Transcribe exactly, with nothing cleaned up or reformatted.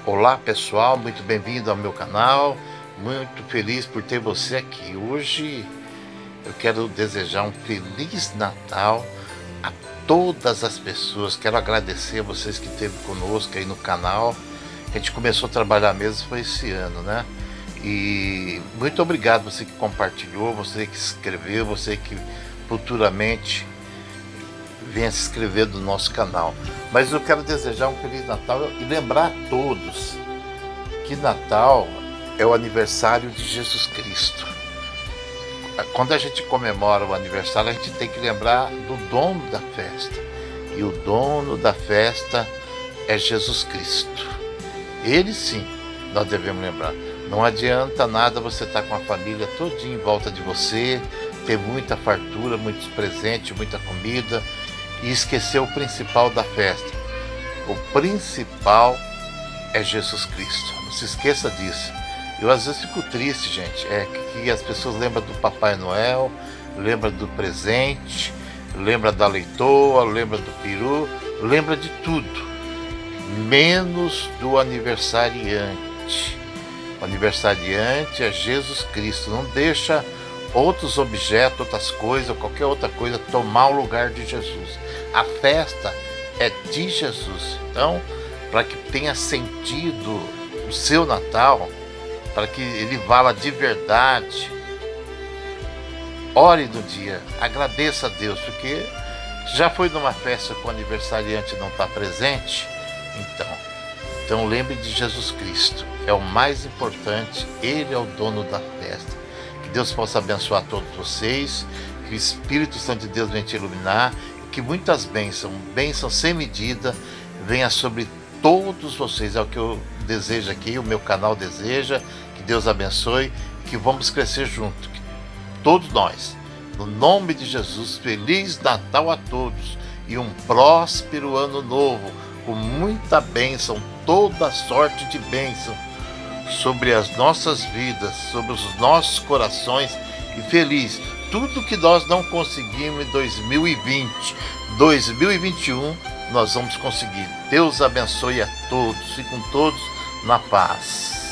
Olá pessoal, muito bem-vindo ao meu canal, muito feliz por ter você aqui. Hoje eu quero desejar um Feliz Natal a todas as pessoas, quero agradecer a vocês que esteve conosco aí no canal. A gente começou a trabalhar mesmo foi esse ano, né? E muito obrigado você que compartilhou, você que se inscreveu, você que futuramente venha se inscrever do nosso canal. Mas eu quero desejar um Feliz Natal e lembrar a todos que Natal é o aniversário de Jesus Cristo. Quando a gente comemora o aniversário, a gente tem que lembrar do dono da festa. E o dono da festa é Jesus Cristo. Ele sim, nós devemos lembrar. Não adianta nada você estar com a família todinha em volta de você, ter muita fartura, muitos presentes, muita comida, e esquecer o principal da festa. O principal é Jesus Cristo. Não se esqueça disso. Eu às vezes fico triste, gente, é que as pessoas lembram do Papai Noel, lembram do presente, lembram da leitoa, lembram do peru, lembra de tudo, menos do aniversariante. O aniversariante é Jesus Cristo. Não deixa outros objetos, outras coisas, ou qualquer outra coisa tomar o lugar de Jesus. A festa é de Jesus. Então, para que tenha sentido o seu Natal, para que ele vala de verdade, ore no dia, agradeça a Deus, porque já foi numa festa com o aniversariante não está presente, então, então lembre de Jesus Cristo, é o mais importante, ele é o dono da festa. Que Deus possa abençoar todos vocês, que o Espírito Santo de Deus venha te iluminar, e que muitas bênçãos, bênçãos sem medida, venha sobre todos vocês. É o que eu desejo aqui, o meu canal deseja. Que Deus abençoe, que vamos crescer juntos, que todos nós, no nome de Jesus. Feliz Natal a todos e um próspero ano novo, com muita bênção, toda sorte de bênção sobre as nossas vidas, sobre os nossos corações, e feliz. Tudo que nós não conseguimos em dois mil e vinte, dois mil e vinte e um, nós vamos conseguir. Deus abençoe a todos, fiquem todos na paz.